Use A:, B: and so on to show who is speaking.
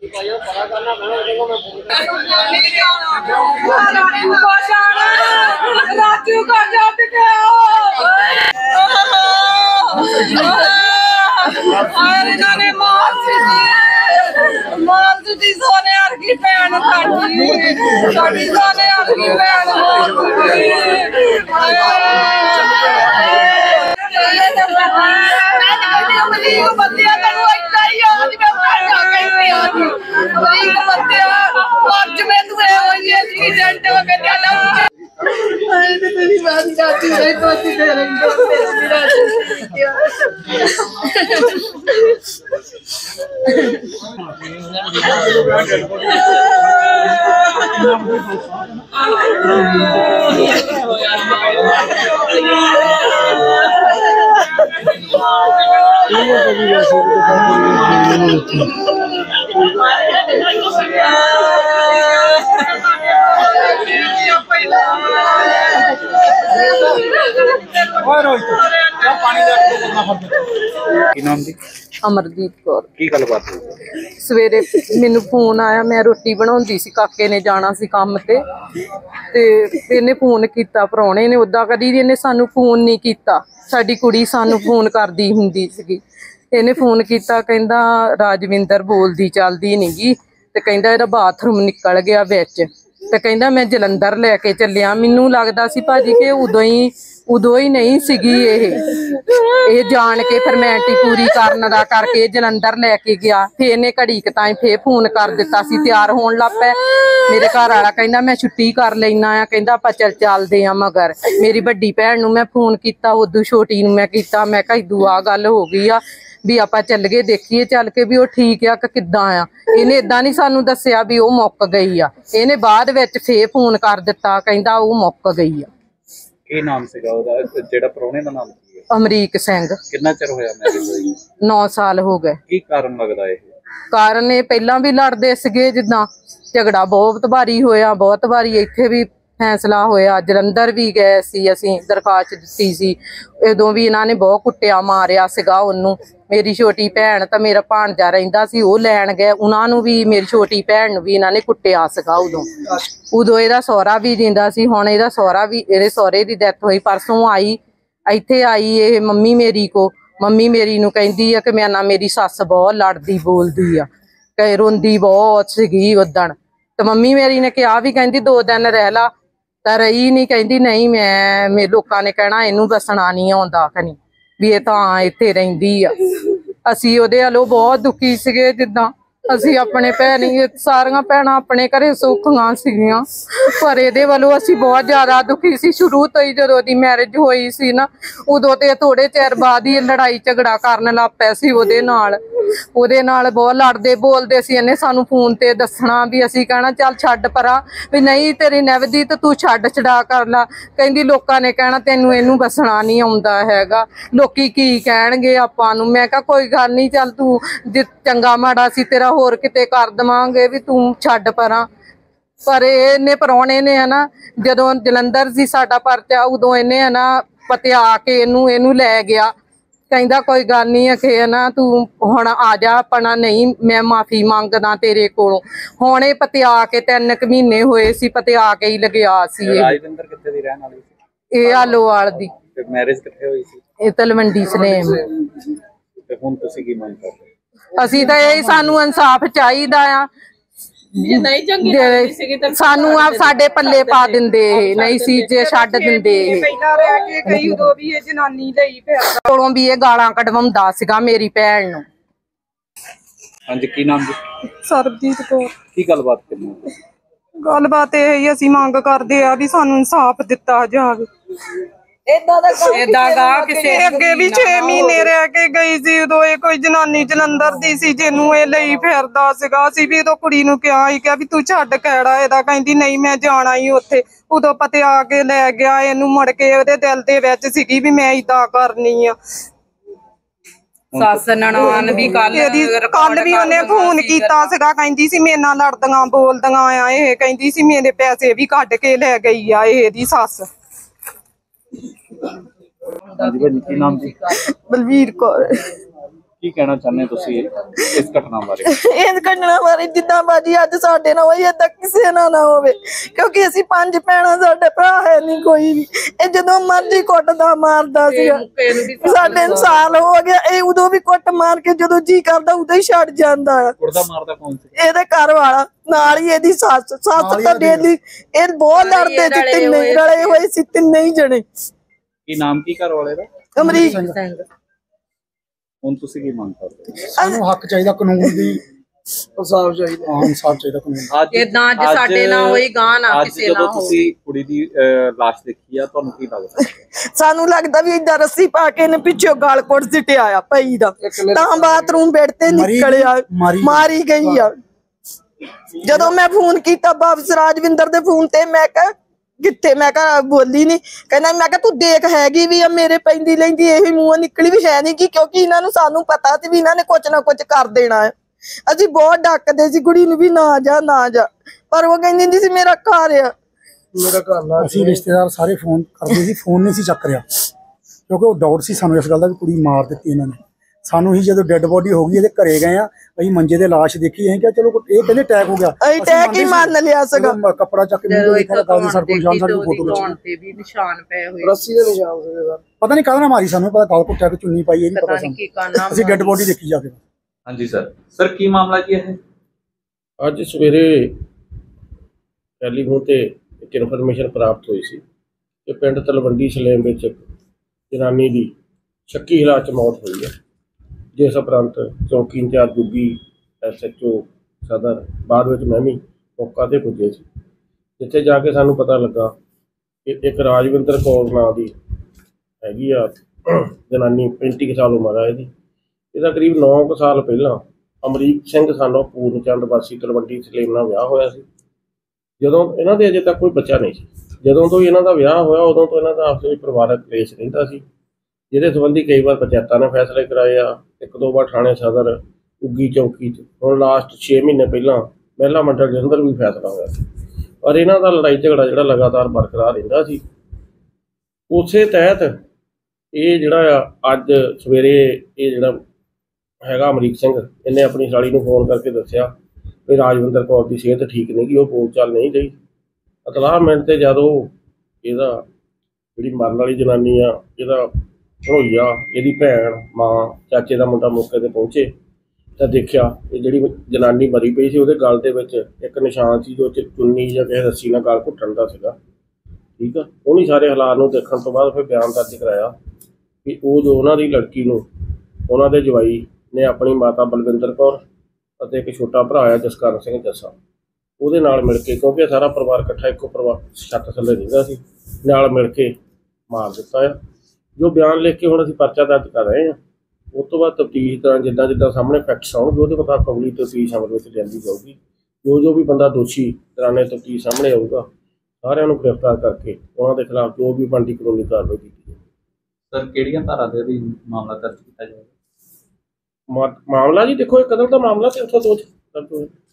A: सोने अर्गी भैन सोने अर्गी भैन अमरदीप कौर की गलबात सवेरे मैनू फोन आया, मैं रोटी बनाउंदी सी, काके ने जाना सी काम ते इन्हें फोन किया प्राहुणे ने। उदा कदी इन्हें सानू फोन नहीं किया, साडी कुड़ी सानू फोन करदी हुंदी सीगी। इन्हें फोन किया, कहंदा राजविंदर बोलदी चलदी नहीं गी ते कहंदा इहदा बाथरूम निकल गया विच ते कहंदा मैं जलंधर लैके चलिया। मैनू लगदा सी भाजी कि उदों ही नहीं सीगी ये जान के फरमैलिटी पूरी करन दा करके जलंधर लैके गया। फिर इन्हें घड़ी क ताईं फिर फोन कर दिता सी, तैयार होण लग पै। मेरे घर वाला कहंदा मैं छुट्टी कर लैना आ, कहंदा आपां चलदे आ। मगर मेरी बड्डी भैन नूं मैं फोन किया, उदू छोटी नूं मैं किया, मैं कहा इदू आ गल हो गई आ भी आपां चल गए देखीए चल के भी वो ठीक आ कि किद्दां आ। इन्हें इदां नहीं सानू दस्सिया भी वो मुक गई आ। इन्हें बाद विच फिर फोन कर दिता, कहंदा वो मुक गई आ।
B: ਕੀ ਨਾਮ ਸੀਗਾ ਉਹਦਾ ਜਿਹੜਾ ਪ੍ਰਾਹੁਣੇ ਦਾ ਨਾਮ ਕੀ ਹੈ?
A: ਅਮਰੀਕ ਸਿੰਘ।
B: ਕਿੰਨਾ ਚਿਰ ਹੋਇਆ ਮੈਰਿਜ ਹੋਈ?
A: 9 ਸਾਲ ਹੋ ਗਏ।
B: ਕੀ ਕਾਰਨ ਲੱਗਦਾ ਇਹ?
A: ਕਾਰਨ ਇਹ ਪਹਿਲਾਂ ਵੀ ਲੜਦੇ ਸੀਗੇ, ਜਿੱਦਾਂ ਝਗੜਾ ਬਹੁਤ ਵਾਰੀ ਹੋਇਆ, ਬਹੁਤ ਵਾਰੀ ਇੱਥੇ ਵੀ फैसला होया, जलंधर भी गए सी, असीं दरखास्त दित्ती सी, उदों भी इन्हां ने बहुत कुट्टिया मारिया सीगा उन्नू। मेरी छोटी भैन तो मेरा भाणजा रहिंदा सी, वो लैण गए, उन्हां नूं भी मेरी छोटी भैन नूं भी इन्हां ने कुट्टिया सीगा। उदों इहदा सहुरा भी जिंदा सी, हुण इहदा सहुरा भी, इहदे सहुरे दी डैथ होई। परसों आई, इत्थे आई ये मम्मी मेरी को, मम्मी मेरी नूं कहंदी आ कि मैं ना मेरी सੱਸ बहुत लड़दी बोलदी आ, कहे रोंदी बहुत सीगी उदण। ते मम्मी मेरी ने कहा भी कहंदी 2 दिन रह ला, ਤਾਂ ਰਹੀ ਨਹੀਂ। ਕਹਿੰਦੀ ਨਹੀਂ ਮੈਂ ਲੋਕਾਂ ਨੇ ਕਹਿਣਾ ਇਹਨੂੰ ਬਸਣਾ ਨਹੀਂ ਆਉਂਦਾ ਖਣੀ ਵੀ ਇਹ ਤਾਂ ਇੱਥੇ ਰਹਿੰਦੀ ਆ। ਅਸੀਂ ਉਹਦੇ ਵੱਲੋਂ ਬਹੁਤ ਦੁਖੀ ਸੀਗੇ, ਜਿੱਦਾਂ ਅਸੀਂ ਆਪਣੇ ਭੈਣੀ ਸਾਰੀਆਂ ਭੈਣਾਂ ਆਪਣੇ ਘਰੇ ਸੁੱਖੀਆਂ ਸੀਗੀਆਂ, ਪਰ ਇਹਦੇ ਵੱਲੋਂ ਅਸੀਂ ਬਹੁਤ ਜ਼ਿਆਦਾ ਦੁਖੀ ਸੀ। ਸ਼ੁਰੂ ਤੋਂ ਹੀ ਜਦੋਂ ਦੀ ਮੈਰਿਜ ਹੋਈ ਸੀ ਨਾ, ਉਦੋਂ ਤੇ ਥੋੜੇ ਚਿਰ ਬਾਅਦ ਹੀ ਲੜਾਈ ਝਗੜਾ ਕਰਨ ਲੱਗ ਪਿਆ ਸੀ ਉਹਦੇ ਨਾਲ ਬਹੁਤ ਲੜਦੇ ਬੋਲਦੇ ਸੀ। ਇਹਨੇ ਸਾਨੂੰ ਫੋਨ ਤੇ ਦੱਸਣਾ ਵੀ ਅਸੀਂ ਕਹਿਣਾ ਚੱਲ ਛੱਡ ਪਰਾਂ ਵੀ ਨਹੀਂ ਤੇਰੀ ਨਿਭਦੀ ਤੇ ਤੂੰ ਛੱਡ ਛਡਾ ਕਰ ਲਾ। ਕਹਿੰਦੀ ਲੋਕਾਂ ਨੇ ਕਹਿਣਾ ਤੈਨੂੰ ਇਹਨੂੰ ਬਸਣਾ ਨਹੀਂ ਆਉਂਦਾ ਹੈਗਾ, ਲੋਕੀ ਕੀ ਕਹਿਣਗੇ ਆਪਾਂ ਨੂੰ। ਮੈਂ ਕਿਹਾ ਕੋਈ ਗੱਲ ਨਹੀਂ, ਚੱਲ ਤੂੰ ਜੇ ਚੰਗਾ ਮਾੜਾ ਸੀ ਤੇਰਾ ਹੋਰ ਕਿਤੇ ਕਰ ਦੇਵਾਂਗੇ ਵੀ ਤੂੰ ਛੱਡ ਪਰਾਂ। ਪਰ ਇਹਨੇ ਪ੍ਰਾਹੁਣੇ ਨੇ ਨਾ, ਜਦੋਂ ਜਲੰਧਰ ਸੀ ਸਾਡਾ ਪਰਚਾ, ਉਦੋਂ ਇਹਨੇ ਨਾ ਪਤਿਆ ਕੇ ਇਹਨੂੰ ਲੈ ਗਿਆ। ਕਹਿੰਦਾ ਕੋਈ ਗੱਲ ਨਹੀਂ ਕਿ ਨਾ ਤੂੰ ਹੁਣ ਆ ਜਾ ਆਪਣਾ, ਨਹੀਂ ਮੈਂ ਮਾਫੀ ਮੰਗਦਾ ਤੇਰੇ ਕੋਲੋਂ। ਹੁਣ ਇਹ ਪਤਿਆ ਕੇ 3 ਮਹੀਨੇ ਹੋਏ ਸੀ, ਪਤਿਆ ਕੇ ਹੀ ਲਗਿਆ ਸੀ।
B: ਰਾਜਵਿੰਦਰ ਕਿੱਥੇ ਦੀ ਰਹਿਣ ਵਾਲੀ ਸੀ?
A: ਇਹ ਆਲੋਵਾਲ ਦੀ।
B: ਤੇ ਮੈਰਿਜ ਕਿੱਥੇ ਹੋਈ ਸੀ? ਇਹ
A: ਤਲਵੰਡੀ ਸਲੇਮ।
B: ਤੇ ਹੁਣ ਤੁਸੀਂ ਕੀ ਮੰਗ ਕਰਦੇ?
A: ਅਸੀਂ ਤਾਂ ਇਹ ਸਾਨੂੰ ਇਨਸਾਫ ਚਾਹੀਦਾ ਆ। ਸਾਨੂੰ ਆ ਸਾਡੇ ਪੱਲੇ ਪਾ ਦਿੰਦੇ, ਨਹੀਂ ਸੀ ਜੇ ਛੱਡ ਦਿੰਦੇ। ਕੋਲੋਂ ਵੀ ਇਹ ਗਾਲਾਂ ਕਢਵਾਉਂਦਾ ਸੀਗਾ ਮੇਰੀ ਭੈਣ ਨੂੰ।
B: ਹਾਂਜੀ, ਕੀ ਨਾਮ ਜੀ?
A: ਸਰਬਜੀਤ ਕੌਰ।
B: ਕੀ ਗੱਲਬਾਤ ਕਰਨੀ?
A: ਗੱਲਬਾਤ ਇਹ ਹੀ ਅਸੀਂ ਮੰਗ ਕਰਦੇ ਆ ਵੀ ਸਾਨੂੰ ਇਨਸਾਫ ਦਿੱਤਾ ਜਾਵੇ। ਅੱਗੇ ਵੀ 6 ਮਹੀਨੇ ਰਹਿ ਕੇ ਗਈ ਸੀ, ਉਦੋਂ ਇਹ ਕੋਈ ਜਨਾਨੀ ਜਲੰਧਰ ਦੀ ਸੀ ਜਿਹਨੂੰ ਇਹ ਲਈ ਫਿਰਦਾ ਸੀਗਾ। ਅਸੀਂ ਵੀ ਉਦੋਂ ਕੁੜੀ ਨੂੰ ਕਿਹਾ ਵੀ ਤੂੰ ਛੱਡ ਕਿਹੜਾ ਇਹਦਾ, ਕਹਿੰਦੀ ਨਹੀਂ ਮੈਂ ਜਾਣਾ ਹੀ ਉੱਥੇ। ਉਦੋਂ ਪਤੇ ਆ ਕੇ ਲੈ ਗਿਆ ਇਹਨੂੰ, ਮੁੜ ਕੇ ਉਹਦੇ ਦਿਲ ਦੇ ਵਿੱਚ ਸੀਗੀ ਵੀ ਮੈਂ ਏਦਾਂ ਕਰਨੀ ਆ। ਸੱਸ ਨਨਾਣ ਵੀ ਕੱਲ ਵੀ ਉਹਨੇ ਫੋਨ ਕੀਤਾ ਸੀਗਾ, ਕਹਿੰਦੀ ਸੀ ਮੇਰੇ ਨਾਲ ਲੜਦੀਆਂ ਬੋਲਦੀਆਂ ਆ ਇਹ, ਕਹਿੰਦੀ ਸੀ ਮੇਰੇ ਪੈਸੇ ਵੀ ਕੱਢ ਕੇ ਲੈ ਗਈ ਆ ਇਹਦੀ ਸੱਸ।
B: ਕੀ ਨਾਮ ਜੀ?
A: ਬਲਵੀਰ ਕੌਰ।
B: ਕੀ ਕਹਿਣਾ ਚਾਹੁੰਦੇ ਤੁਸੀਂ ਇਸ ਘਟਨਾ ਬਾਰੇ?
C: ਇਸ ਘਟਨਾ ਬਾਰੇ ਜਿੱਦਾਂ ਬਾਜੀ ਅੱਜ ਸਾਡੇ ਨਾਲ ਹੋਈ ਏਦਾਂ ਕਿਸੇ ਨਾਲ ਨਾ ਹੋਵੇ, ਕਿਉਂਕਿ ਅਸੀਂ 5 ਭੈਣਾਂ, ਸਾਡੇ ਭਰਾ ਹੈ ਨਹੀਂ ਕੋਈ ਵੀ। ਇਹ ਜਦੋਂ ਮਰਜੀ ਕੁੱਟਦਾ ਮਾਰਦਾ ਸੀਗਾ, ਸਾਡੇ ਸਾਲ ਹੋ ਗਿਆ, ਇਹ ਉਦੋਂ ਵੀ ਕੁੱਟ ਮਾਰ ਕੇ ਜਦੋਂ ਜੀ ਕਰਦਾ ਉਦੋਂ ਹੀ ਛੱਡ ਜਾਂਦਾ ਆ।
B: ਕੁੱਟਦਾ ਮਾਰਦਾ ਕੌਣ ਸੀ?
C: ਇਹਦੇ ਘਰ ਵਾਲਾ, ਨਾਲ ਹੀ ਇਹਦੀ ਸੱਸ ਤਾਂ ਡੇਲੀ ਇਹ ਬਹੁਤ ਲੜਦੇ ਸੀ, ਤਿੰਨੇ ਰਲੇ ਹੋਏ ਸੀ, ਤਿੰਨੇ ਹੀ ਜਣੇ।
B: ਕੀ ਨਾਮ ਕੀ ਘਰ ਵਾਲੇ ਦਾ?
C: ਅਮਰੀਕ ਸਿੰਘ।
B: ਹੁਣ ਤੁਸੀਂ ਕੀ ਮੰਗ ਕਰਦੇ?
D: ਸਾਨੂੰ ਹੱਕ ਚਾਹੀਦਾ, ਕਾਨੂੰਨ ਦੀ ਇਨਸਾਫ ਚਾਹੀਦਾ, ਇਨਸਾਫ ਚਾਹੀਦਾ ਕਾਨੂੰਨ।
A: ਇਦਾਂ ਅੱਜ ਸਾਡੇ ਨਾਲ ਹੋਈ ਗਾਂ ਨਾ ਕਿਸੇ ਨਾਲ
B: ਜਦੋਂ ਤੁਸੀਂ ਕੁੜੀ ਦੀ ਲਾਸ਼ ਦੇਖੀ ਆ, ਤੁਹਾਨੂੰ ਕੀ ਲੱਗਦਾ?
C: ਸਾਨੂੰ ਲੱਗਦਾ ਵੀ ਏਦਾਂ ਰੱਸੀ ਪਾ ਕੇ ਇਹਨੇ ਪਿੱਛੋਂ ਗਾਲ ਕੋਟ ਸਿੱਟਿਆ ਆ ਪਈ ਦਾ, ਤਾਂ ਬਾਥਰੂਮ ਬੈੱਡ ਤੇ ਨਿਕਲਿਆ, ਮਾਰੀ ਗਈ ਆ। ਜਦੋਂ ਮੈਂ ਫੋਨ ਕੀਤਾ ਵਾਪਸ ਰਾਜਵਿੰਦਰ ਦੇ ਫੋਨ ਤੇ, ਮੈਂ ਕਿਹਾ ਕਿੱਥੇ, ਮੈਂ ਕਿਹਾ ਬੋਲੀ ਨਹੀਂ, ਕਹਿੰਦਾ ਮੈਂ ਕਿਹਾ ਤੂੰ ਦੇਖ ਹੈਗੀ ਵੀ ਆ, ਮੇਰੇ ਪੈਂਦੀ ਲੈਂਦੀ ਇਹੀ ਮੂੰਹ ਨਿਕਲੀ ਵੀ ਹੈ ਨਹੀਂ ਕਿ, ਕਿਉਂਕਿ ਇਹਨਾਂ ਨੂੰ ਸਾਨੂੰ ਪਤਾ ਸੀ ਵੀ ਇਹਨਾਂ ਨੇ ਕੁਝ ਨਾ ਕੁਝ ਕਰ ਦੇਣਾ ਹੈ। ਅਸੀਂ ਬਹੁਤ ਡੱਕਦੇ ਸੀ ਕੁੜੀ ਨੂੰ ਵੀ ਨਾ ਜਾ ਨਾ ਜਾ, ਪਰ ਉਹ ਕਹਿੰਦੀ ਹੁੰਦੀ ਸੀ ਮੇਰਾ ਘਰ ਆ, ਮੇਰਾ ਘਰ ਨਾ।
D: ਅਸੀਂ ਰਿਸ਼ਤੇਦਾਰ ਸਾਰੇ ਫੋਨ ਕਰਦੇ ਸੀ, ਫੋਨ ਨਹੀਂ ਸੀ ਚੱਕ ਰਿਹਾ, ਕਿਉਂਕਿ ਉਹ ਡਾਊਟ ਸੀ ਸਾਨੂੰ ਇਸ ਗੱਲ ਦਾ ਵੀ ਕੁੜੀ ਮਾਰ ਦਿੱਤੀ ਇਹਨਾਂ ਨੇ। ਸਾਨੂੰ ਹੀ ਜਦੋਂ ਡੈੱਡ ਬੋਡੀ ਹੋ ਗਈ ਇਹਦੇ ਘਰੇ ਗਏ ਆ, ਅਸੀਂ ਮੰਜੇ ਦੇ ਲਾਸ਼ ਦੇਖੀ, ਅਸੀਂ ਕਿਹਾ ਚਲੋ ਇਹ ਕਹਿੰਦੇ ਅਟੈਕ ਹੋ ਗਿਆ,
C: ਅਸੀਂ ਅਟੈਕ ਹੀ ਮੰਨ ਲਿਆ ਸੀਗਾ।
D: ਕੱਪੜਾ ਚੱਕ ਕੇ ਮੂੰਹ ਦੇਖਿਆ ਤਾਂ ਸਾਡੇ ਕੋਲ ਨਿਸ਼ਾਨ, ਸਾਡੀ ਫੋਟੋ
A: ਤੇ ਵੀ ਨਿਸ਼ਾਨ ਪਏ ਹੋਏ,
C: ਰੱਸੀ ਦੇ ਨਿਸ਼ਾਨ ਸੀਗੇ ਸਰ।
D: ਪਤਾ ਨਹੀਂ ਕਾਹਦਾ ਮਾਰੀ, ਸਾਨੂੰ ਪਤਾ ਗਲ ਘੁੱਟਿਆ ਕਿ ਚੁੰਨੀ ਪਾਈ, ਇਹ ਨਹੀਂ ਪਤਾ ਸਾਨੂੰ। ਅਸੀਂ ਡੈੱਡ ਬੋਡੀ ਦੇਖੀ ਜਾ ਕੇ।
B: ਹਾਂਜੀ ਸਰ ਕੀ ਮਾਮਲਾ ਕੀ ਹੈ?
E: ਅੱਜ ਸਵੇਰੇ ਟੈਲੀਫੋਨ ਤੇ ਇੱਕ ਇਨਫੋਰਮੇਸ਼ਨ ਪ੍ਰਾਪਤ ਹੋਈ ਸੀ ਕਿ ਪਿੰਡ ਤਲਵੰਡੀ ਸਲੇਮ ਵਿੱਚ ਜਨਾਨੀ ਦੀ ਸ਼ੱਕੀ ਹਾਲਾਤ 'ਚ ਮੌਤ ਹੋਈ ਹੈ, ਜਿਸ ਉਪਰੰਤ ਚੌਕੀ ਇੰਚਾਰਜ ਗੁੱਗੀ SHO ਸਦਰ ਬਾਅਦ ਵਿੱਚ ਮੈਂ ਵੀ ਮੌਕਾ 'ਤੇ ਪੁੱਜੇ ਸੀ, ਜਿੱਥੇ ਜਾ ਕੇ ਸਾਨੂੰ ਪਤਾ ਲੱਗਾ ਕਿ ਇੱਕ ਰਾਜਵਿੰਦਰ ਕੌਰ ਨਾਂ ਦੀ ਹੈਗੀ ਆ ਜਨਾਨੀ, 35 ਸਾਲ ਉਮਰ ਆ ਇਹਦੀ। ਇਹਦਾ ਕਰੀਬ 9 ਸਾਲ ਪਹਿਲਾਂ ਅਮਰੀਕ ਸਿੰਘ ਸਾਨੂੰ ਪੂਰਨ ਚੰਦ ਵਾਸੀ ਤਲਵੰਡੀ ਸਲੇਮ ਨਾਲ ਵਿਆਹ ਹੋਇਆ ਸੀ। ਜਦੋਂ ਇਹਨਾਂ ਦੇ ਅਜੇ ਤੱਕ ਕੋਈ ਬੱਚਾ ਨਹੀਂ ਸੀ, ਜਦੋਂ ਤੋਂ ਇਹਨਾਂ ਦਾ ਵਿਆਹ ਹੋਇਆ ਉਦੋਂ ਤੋਂ ਇਹਨਾਂ ਦਾ ਆਪਸ ਵਿੱਚ ਪਰਿਵਾਰਕ ਕਲੇਸ਼ ਰਹਿੰਦਾ ਸੀ, ਜਿਹਦੇ ਸੰਬੰਧੀ ਕਈ ਵਾਰ ਪੰਚਾਇਤਾਂ ਨੇ ਫੈਸਲੇ ਕਰਾਏ ਆ, 1-2 ਵਾਰ ਥਾਣੇ ਸਦਰ ਉੱਗੀ ਚੌਕੀ 'ਚ। ਹੁਣ ਲਾਸਟ 6 ਮਹੀਨੇ ਪਹਿਲਾਂ ਮਹਿਲਾ ਮੰਡਲ ਜਲੰਧਰ ਵੀ ਫੈਸਲਾ ਹੋਇਆ ਸੀ, ਪਰ ਇਹਨਾਂ ਦਾ ਲੜਾਈ ਝਗੜਾ ਜਿਹੜਾ ਲਗਾਤਾਰ ਬਰਕਰਾਰ ਰਹਿੰਦਾ ਸੀ। ਉਸੇ ਤਹਿਤ ਇਹ ਜਿਹੜਾ ਆ ਅੱਜ ਸਵੇਰੇ ਇਹ ਜਿਹੜਾ ਹੈਗਾ ਅਮਰੀਕ ਸਿੰਘ, ਇਹਨੇ ਆਪਣੀ ਸਾਲੀ ਨੂੰ ਫੋਨ ਕਰਕੇ ਦੱਸਿਆ ਵੀ ਰਾਜਵਿੰਦਰ ਕੌਰ ਦੀ ਸਿਹਤ ਠੀਕ ਨਹੀਂ ਗੀ, ਉਹ ਬੋਲ ਚਾਲ ਨਹੀਂ ਰਹੀ। ਇਤਲਾਹ ਮਿੰਟ ਤੇ ਜਦੋਂ ਇਹਦਾ ਜਿਹੜੀ ਮਰਨ ਵਾਲੀ ਜਨਾਨੀ ਆ, ਇਹਦਾ ਭਣੋਈਆ, ਇਹਦੀ ਭੈਣ, ਮਾਂ, ਚਾਚੇ ਦਾ ਮੁੰਡਾ ਮੌਕੇ 'ਤੇ ਪਹੁੰਚੇ ਤਾਂ ਦੇਖਿਆ ਇਹ ਜਿਹੜੀ ਜਨਾਨੀ ਮਰੀ ਪਈ ਸੀ, ਉਹਦੇ ਗਲ ਦੇ ਵਿੱਚ ਇੱਕ ਨਿਸ਼ਾਨ ਸੀ ਜੋ ਚੁੰਨੀ ਜਾਂ ਕਿਸੇ ਰੱਸੀ ਨਾਲ ਗਲ ਘੁੱਟਣ ਦਾ ਸੀਗਾ। ਠੀਕ ਆ, ਉਹਨੀ ਸਾਰੇ ਹਾਲਾਤ ਨੂੰ ਦੇਖਣ ਤੋਂ ਬਾਅਦ ਫਿਰ ਬਿਆਨ ਦਰਜ ਕਰਾਇਆ ਕਿ ਉਹ ਜੋ ਉਹਨਾਂ ਦੀ ਲੜਕੀ ਨੂੰ ਉਹਨਾਂ ਦੇ ਜਵਾਈ ਨੇ ਆਪਣੀ ਮਾਤਾ ਬਲਵਿੰਦਰ ਕੌਰ ਅਤੇ ਇੱਕ ਛੋਟਾ ਭਰਾ ਆ ਜਸਕਰਨ ਸਿੰਘ ਜੱਸਾ, ਉਹਦੇ ਨਾਲ ਮਿਲ ਕੇ, ਕਿਉਂਕਿ ਸਾਰਾ ਪਰਿਵਾਰ ਇਕੱਠਾ ਇੱਕੋ ਪਰਿਵਾਰ ਛੱਤ ਥੱਲੇ ਰਹਿੰਦਾ ਸੀ, ਨਾਲ ਮਿਲ ਕੇ ਮਾਰ ਦਿੱਤਾ ਆ। ਜੋ ਬਿਆਨ ਲਿਖ ਕੇ ਹੁਣ ਅਸੀਂ ਪਰਚਾ ਦਰਜ ਕਰ ਰਹੇ ਹਾਂ। ਉਸ ਤੋਂ ਬਾਅਦ ਤਫਤੀਸ਼ ਤਰ੍ਹਾਂ ਜਿੱਦਾਂ ਸਾਹਮਣੇ ਫੈਕਟਸ ਆਉਣਗੇ ਉਹਦੇ ਮੁਤਾਬਕ ਅਗਲੀ ਤਫਤੀਸ਼ ਅਮਲ ਵਿੱਚ ਲਿਆਂਦੀ ਜਾਊਗੀ। ਜੋ ਵੀ ਬੰਦਾ ਦੋਸ਼ੀ ਦੌਰਾਨੇ ਤਫਤੀਸ਼ ਸਾਹਮਣੇ ਆਊਗਾ, ਸਾਰਿਆਂ ਨੂੰ ਗ੍ਰਿਫਤਾਰ ਕਰਕੇ ਉਹਨਾਂ ਦੇ ਖਿਲਾਫ ਜੋ ਵੀ ਬਣਦੀ ਕਾਨੂੰਨੀ ਕਾਰਵਾਈ ਕੀਤੀ ਜਾਊਗੀ।
B: ਸਰ ਕਿਹੜੀਆਂ ਧਾਰਾ ਦੇ ਅਧੀਨ ਮਾਮਲਾ ਦਰਜ ਕੀਤਾ ਜਾਏਗਾ?
E: ਮਾਮਲਾ ਜੀ ਦੇਖੋ, ਇਹ ਕਤਲ ਦਾ ਮਾਮਲਾ ਤੇ 302 ਦਰਜ ਹੋਇਆ।